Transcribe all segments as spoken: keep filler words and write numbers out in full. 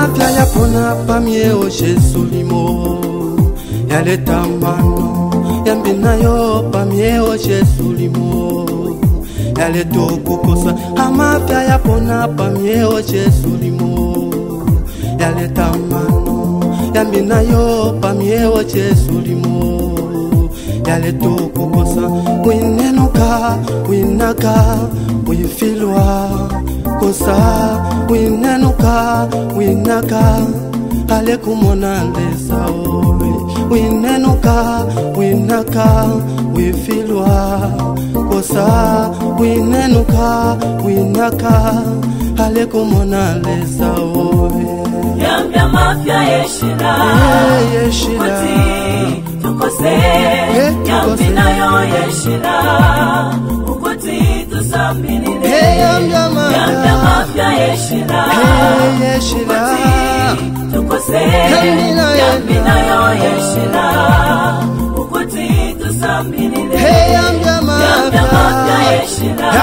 Amafia ya pona pamie o Jesulimo Yaleta mano Yambina yo pamie o Jesulimo Yaleto kukosa Amafia ya pona pamie o Jesulimo Yaleta mano Yambina yo pamie o Jesulimo Yaleto kukosa Winenuka, winaka, wifilwa Kosa, winenuka, winaka Ale kumona lesa owe Winenuka, winaka, wifilwa Kosa, winenuka, winaka Ale kumona lesa owe Yambia mafia yeshila Yeshila Kuti tukose Yambina yo yeshila Ukuti tusambilile Yambia mafia yeshila Ukuti tukose Yambina yo yeshila Ukuti tusambilile Yambia mafia yeshila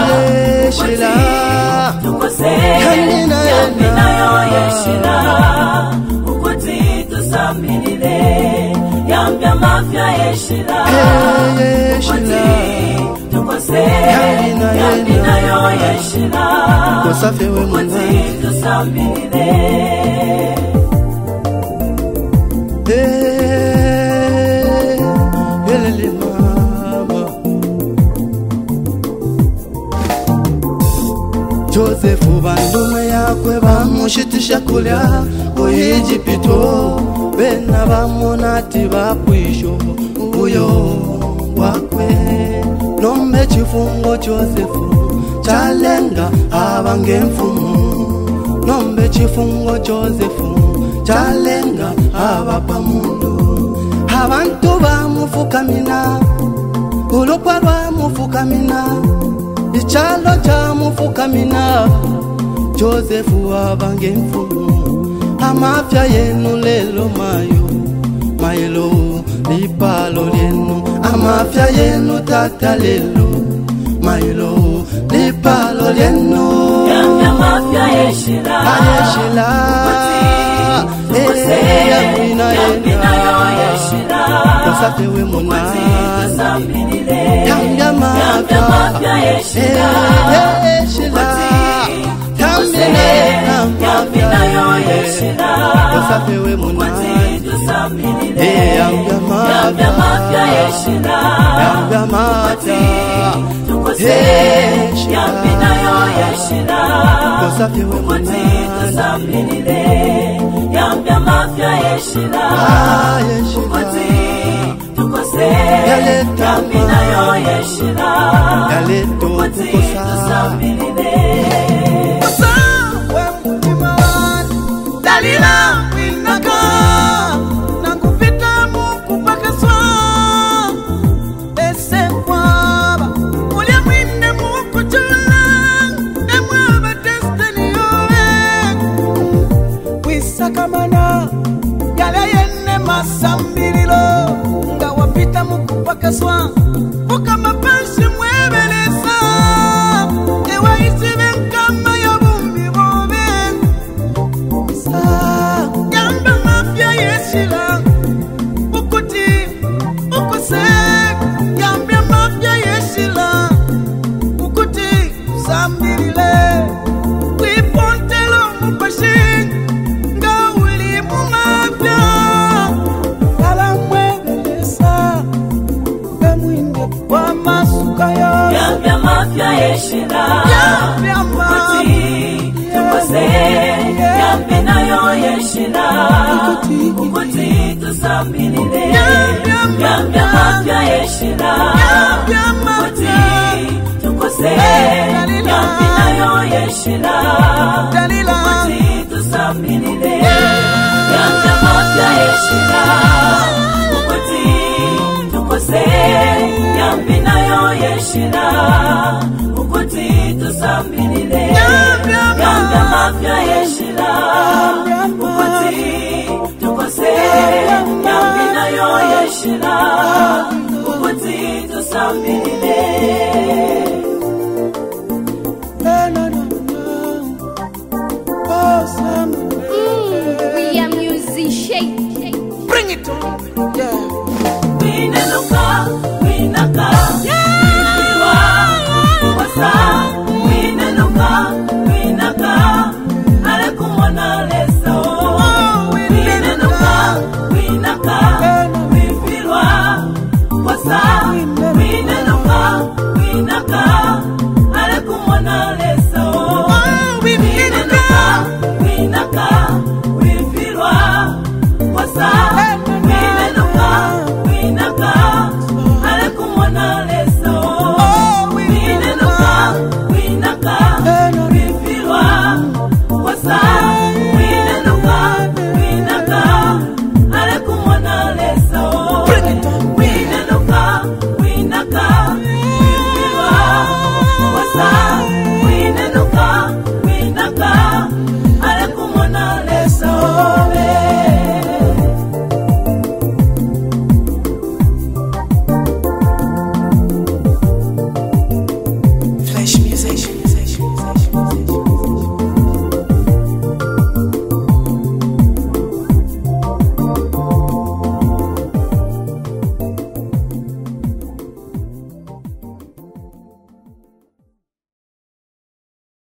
Ukuti tukose Yambina yo yeshila Ukuti tusambilile Yambia mafia yeshila Ukuti tukose Yambina yo yeshila Ukuti tusambilile Yelele mama Joseph bandume yakwe bamushitisha kulya ku Egypto bena bamonati bakwisho uyo wakwe nombe chifungo Joseph chalenga abangemfumu nombe chifungo Joseph chalenga abapamundo abantu bamufukamina ulokwa bamufukamina ichalo cha mufukamina Joseph abangemfumu amafia yenu lelo mayo mayelo lipalo lenu amafia yenu tata lelo mayelo lipalo lenu Yambia mafia yeshila Yeshila Yambina yo yeshila Kosatewe monana Yambia mafia yeshila Yeshila Yambina yo yeshila Kosatewe monana Yambia mafia yeshila Yambia mafia Yambina yo yeshila Kosatewe monana Yambia mafia yeshila Ukuti tukose Yambina yo yeshila Ukuti tusambilile Kosa we mtiman Dalila winaka Nakupita muku pakaswa Ese kwaba Ulia mwine muku chula Emwaba destiny yoe Wisakamana Yale yene masambililo Nga wapita muku pakaswa Buka mapashi mwebelesa Ewa isiven kama ya bumbi boben Yamba mafia yeshila Ukuti, ukose Yamba mafia yeshila Ukuti, sambilile Wipontelo mpashin Nga ulimu mafia Kala mwebelesa Mwinde kwa masuka ya Yambia mafia yeshila Ukuti tukose Yambina yo yeshila Ukuti tusambilile Yambia mafia yeshila Ukuti tukose Yambina yo yeshila Ukuti tusambilile Yambia mafia yeshila Ukuti tukose Yambina yo yeshila Ukuti tusambilile Yambia mafia yeshila Ukuti tukose Yambina yo yeshila Ukuti tusambilile Oh, tombe